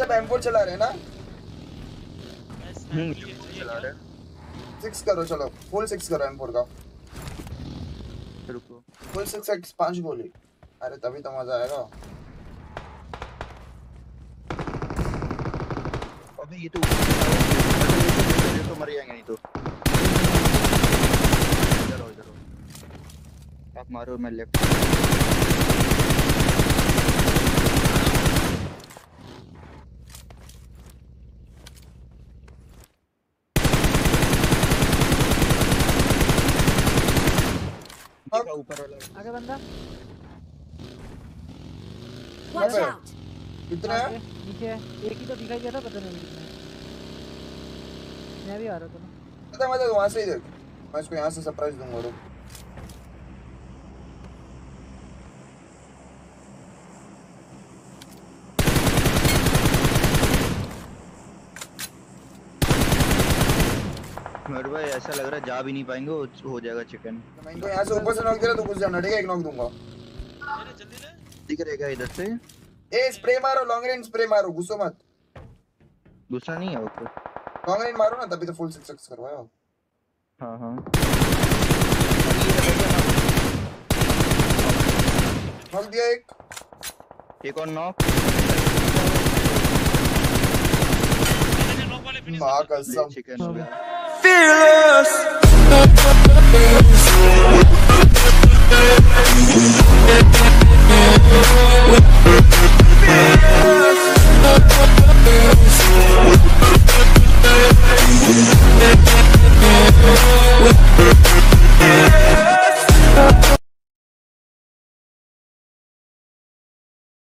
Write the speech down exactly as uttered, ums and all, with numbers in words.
सब M four चला रहे हैं ना? हम्म चला रहे हैं। सिक्स करो चलो, फुल सिक्स करो एम फोर का। रुको फुल सिक्स एक्स पांच गोली। अरे तभी तो मजा आएगा। अबे ये तो ये तो मर जाएंगे नहीं तो। इधर आओ इधर आओ, आप मारो मैं लेफ्ट। ऊपर वाला आगे बंदा Watch out! कितना है? नीचे एक ही तो दिखाई दिया था, पता नहीं कितना। मैं भी आ रहा था ना। पता है, मैं तो वहां से ही देख, मैं इसको यहाँ से सरप्राइज दूंगा। रुक मेरे भाई ऐसा लग रहा है जा भी नहीं पाएंगे, हो जाएगा चिकन। मैं इनको यहाँ से ऊपर से नॉक दे रहा, तो घुस जाना ठीक है? एक नॉक दूंगा। जल्दी ले दिख रहेगा इधर से। ए स्प्रे मारो, लॉन्ग रेंज स्प्रे मारो, घुसो मत। दूसरा नहीं है ऊपर। लॉन्ग रेंज मारो ना, तभी तो फुल सिक्स एक्स करवाया। हाँ हाँ नॉक दिया एक। एक और नॉक। माँ कसम चिकन हो गया। Fearless.